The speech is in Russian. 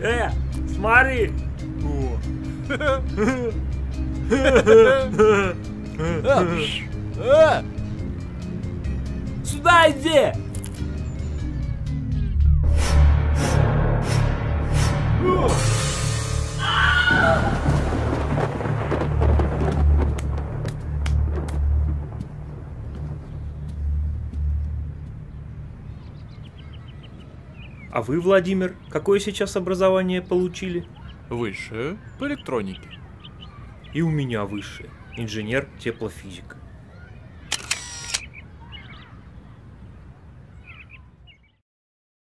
Смотри! Сюда иди! А вы, Владимир, какое сейчас образование получили? Высшее по электронике. И у меня высшее. Инженер теплофизика.